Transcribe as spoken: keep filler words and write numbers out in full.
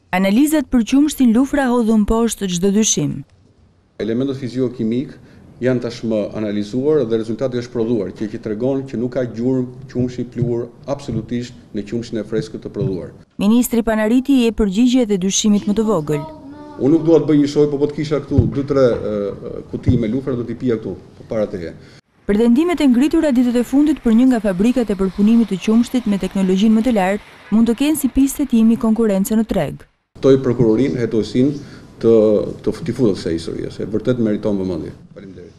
Analizat për qumshtin lufra hodhën poshtë çdo dyshim. Elementet fizio-kimik janë tashmë analizuar dhe rezultati është prodhuar, që që tregon që nuk ka gjurmë qumshi pluhur absolutisht në qumshin e freskët të prodhuar. Ministri Panariti i e përgjigje edhe dyshimit më të vogël. Unë nuk dua të bëj një shoj, po po të kisha këtu dy tre kuti me lufra do t'i pija këtu para teje. Pretendimet e ngritura ditët e fundit për një nga fabrikat e përpunimit të qumshtit me teknologjinë më të lartë mund të kenë si pistë timi konkurrencë në treg. Ftoj prokurorin, hetuesin të të futet kësaj historie, se vërtet meriton vëmendje. Faleminderit.